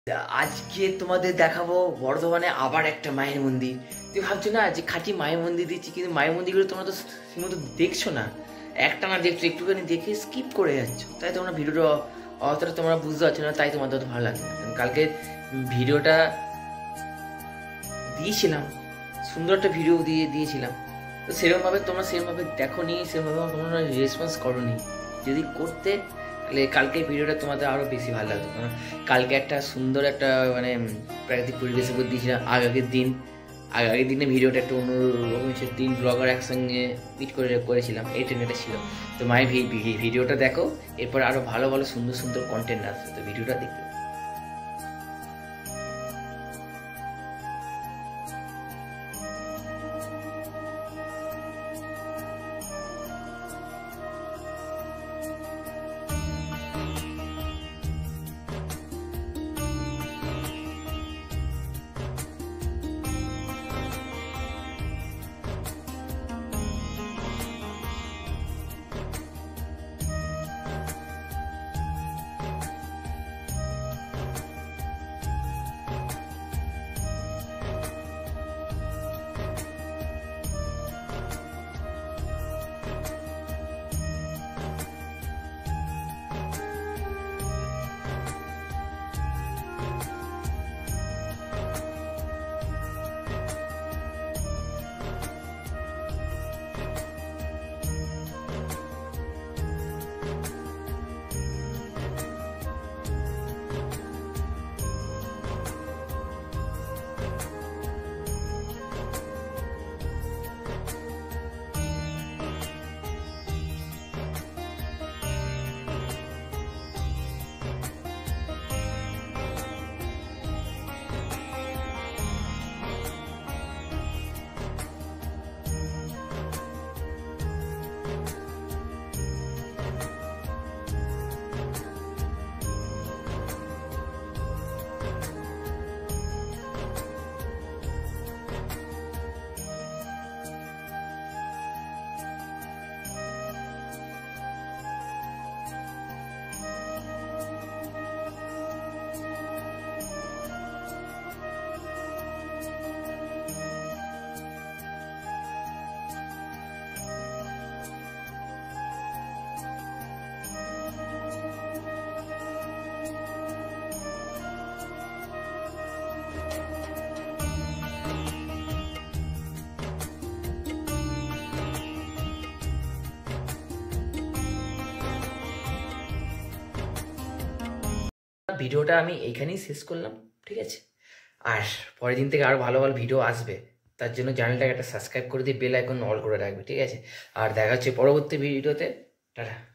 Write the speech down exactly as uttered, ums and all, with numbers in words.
আজকে তোমাদের দেখাবো বর্ধমানে আবার একটা মায়ের মন্দির। তুমি ভাবছো না যে খাঁটি মায়ের মন্দির দিচ্ছি, কিন্তু মায়ের মন্দিরগুলো তোমরা তো ঠিকমতো দেখছো না, একটা না দেখছো, একটুখানি দেখে স্কিপ করে যাচ্ছ, তাই তোমরা ভিডিওটা অতটা তোমরা বুঝতে পারছো না, তাই তোমাদের অত ভালো লাগছে না। কালকে ভিডিওটা দিয়েছিলাম, সুন্দর একটা ভিডিও দিয়ে দিয়েছিলাম, তো সেরকমভাবে তোমরা সেরকমভাবে দেখো নি, সেরকমভাবে তোমরা রেসপন্স করো নি। যদি করতে তাহলে কালকে ভিডিওটা তোমাদের আরও বেশি ভালো লাগতো। কারণ কালকে একটা সুন্দর একটা মানে প্রাকৃতিক পরিবেশের উপর দিয়েছিলাম। আগের দিন আগের দিনে ভিডিওটা একটু অন্যরকম ছিল, তিন ব্লগার একসঙ্গে মিট করে করেছিলাম, এই ট্রেনটা ছিল। তো মায়ের ভিডিওটা দেখো, এরপর আরও ভালো ভালো সুন্দর সুন্দর কন্টেন্ট আসবে, তো ভিডিওটা দেখতে। ভিডিওটা আমি এইখানেই শেষ করলাম, ঠিক আছে? আর পরের দিন থেকে আরও ভালো ভালো ভিডিও আসবে, তার জন্য চ্যানেলটাকে একটা সাবস্ক্রাইব করে দিয়ে বেল আইকন অল করে রাখবে, ঠিক আছে? আর দেখা হচ্ছে পরবর্তী ভিডিওতে। টাটা।